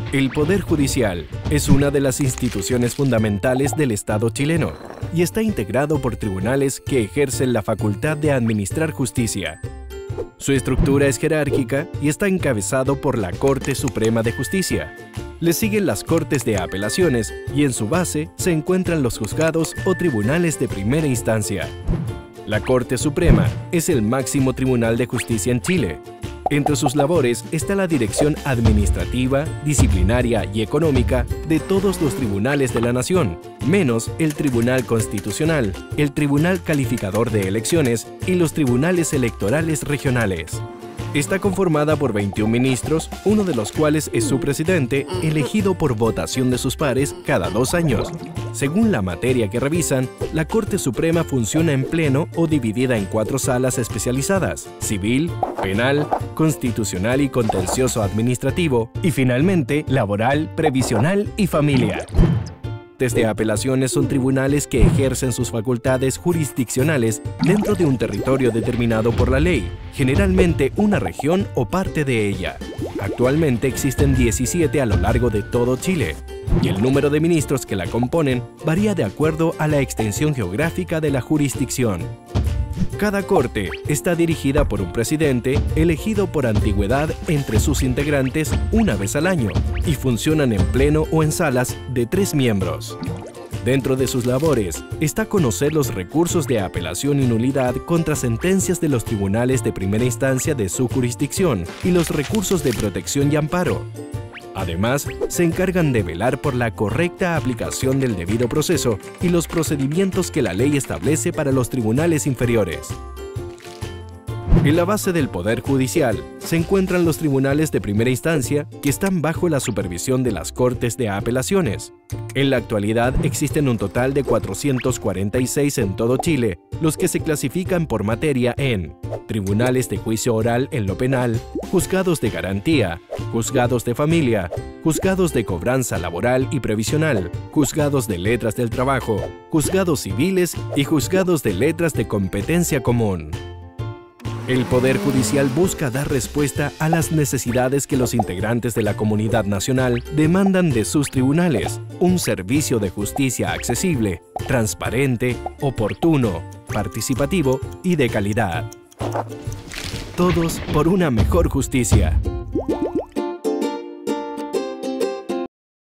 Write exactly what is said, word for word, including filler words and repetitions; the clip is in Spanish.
El Poder Judicial es una de las instituciones fundamentales del Estado chileno y está integrado por tribunales que ejercen la facultad de administrar justicia. Su estructura es jerárquica y está encabezado por la Corte Suprema de Justicia. Le siguen las Cortes de Apelaciones y en su base se encuentran los juzgados o tribunales de primera instancia. La Corte Suprema es el máximo tribunal de justicia en Chile. Entre sus labores está la dirección administrativa, disciplinaria y económica de todos los tribunales de la nación, menos el Tribunal Constitucional, el Tribunal Calificador de Elecciones y los tribunales electorales regionales. Está conformada por veintiún ministros, uno de los cuales es su presidente, elegido por votación de sus pares cada dos años. Según la materia que revisan, la Corte Suprema funciona en pleno o dividida en cuatro salas especializadas: civil, penal, constitucional y contencioso administrativo, y finalmente laboral, previsional y familia. Desde apelaciones son tribunales que ejercen sus facultades jurisdiccionales dentro de un territorio determinado por la ley, generalmente una región o parte de ella. Actualmente existen diecisiete a lo largo de todo Chile, y el número de ministros que la componen varía de acuerdo a la extensión geográfica de la jurisdicción. Cada corte está dirigida por un presidente elegido por antigüedad entre sus integrantes una vez al año y funcionan en pleno o en salas de tres miembros. Dentro de sus labores está conocer los recursos de apelación y nulidad contra sentencias de los tribunales de primera instancia de su jurisdicción y los recursos de protección y amparo. Además, se encargan de velar por la correcta aplicación del debido proceso y los procedimientos que la ley establece para los tribunales inferiores. En la base del Poder Judicial se encuentran los tribunales de primera instancia que están bajo la supervisión de las Cortes de Apelaciones. En la actualidad existen un total de cuatrocientos cuarenta y seis en todo Chile, los que se clasifican por materia en tribunales de juicio oral en lo penal, juzgados de garantía, juzgados de familia, juzgados de cobranza laboral y previsional, juzgados de letras del trabajo, juzgados civiles y juzgados de letras de competencia común. El Poder Judicial busca dar respuesta a las necesidades que los integrantes de la comunidad nacional demandan de sus tribunales: un servicio de justicia accesible, transparente, oportuno, participativo y de calidad. Todos por una mejor justicia.